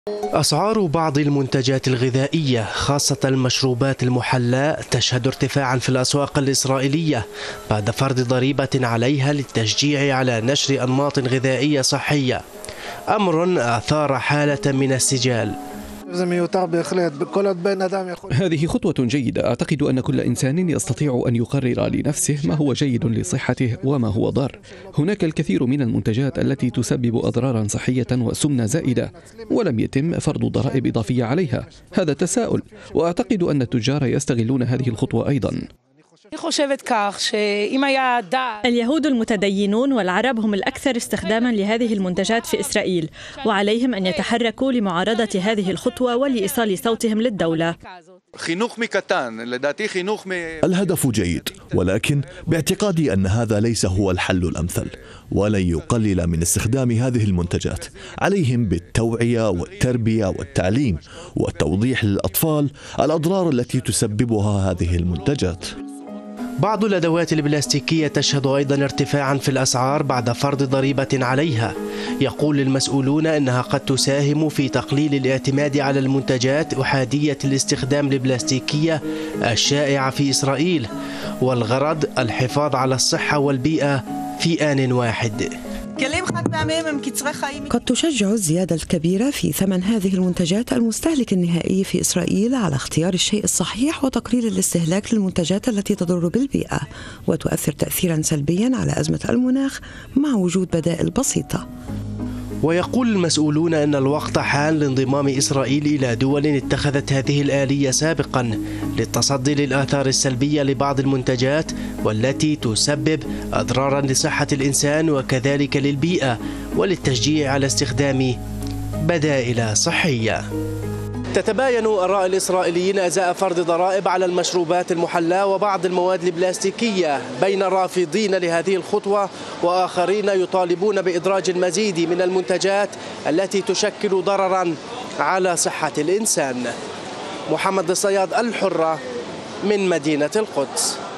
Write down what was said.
أسعار بعض المنتجات الغذائية خاصة المشروبات المحلاة تشهد ارتفاعا في الأسواق الإسرائيلية بعد فرض ضريبة عليها للتشجيع على نشر أنماط غذائية صحية، أمر أثار حالة من السجال. هذه خطوة جيدة. أعتقد أن كل إنسان يستطيع أن يقرر لنفسه ما هو جيد لصحته وما هو ضار. هناك الكثير من المنتجات التي تسبب أضرارا صحية وسمنة زائدة ولم يتم فرض ضرائب إضافية عليها. هذا تساؤل، وأعتقد أن التجار يستغلون هذه الخطوة أيضا. اليهود المتدينون والعرب هم الأكثر استخداما لهذه المنتجات في إسرائيل، وعليهم أن يتحركوا لمعارضة هذه الخطوة ولإيصال صوتهم للدولة. الهدف جيد، ولكن باعتقادي أن هذا ليس هو الحل الأمثل، ولن يقلل من استخدام هذه المنتجات. عليهم بالتوعية والتربية والتعليم والتوضيح للأطفال الأضرار التي تسببها هذه المنتجات. بعض الأدوات البلاستيكية تشهد أيضا ارتفاعا في الأسعار بعد فرض ضريبة عليها. يقول المسؤولون أنها قد تساهم في تقليل الاعتماد على المنتجات أحادية الاستخدام البلاستيكية الشائعة في إسرائيل، والغرض الحفاظ على الصحة والبيئة في آن واحد. قد تشجع الزيادة الكبيرة في ثمن هذه المنتجات المستهلك النهائي في إسرائيل على اختيار الشيء الصحيح وتقليل الاستهلاك للمنتجات التي تضر بالبيئة، وتؤثر تأثيرا سلبيا على أزمة المناخ مع وجود بدائل بسيطة. ويقول المسؤولون أن الوقت حان لانضمام إسرائيل إلى دول اتخذت هذه الآلية سابقا للتصدي للآثار السلبية لبعض المنتجات والتي تسبب أضرارا لصحة الإنسان وكذلك للبيئة، وللتشجيع على استخدام بدائل صحية. تتباين آراء الإسرائيليين أزاء فرض ضرائب على المشروبات المحلاة وبعض المواد البلاستيكية، بين الرافضين لهذه الخطوة وآخرين يطالبون بإدراج المزيد من المنتجات التي تشكل ضررا على صحة الإنسان. محمد الصياد، الحرة، من مدينة القدس.